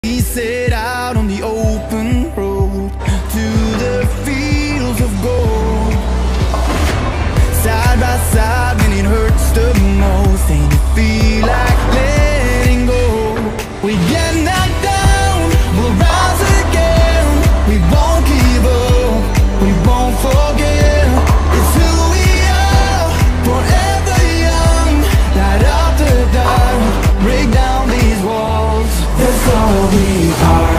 We set out on the open road to the fields of gold. Side by side when it hurts the most, and you feel like letting go. We get knocked down, we'll rise again. We won't give up, we won't forget. It's who we are, forever young. Light up the dark, break down these walls. That's all we are.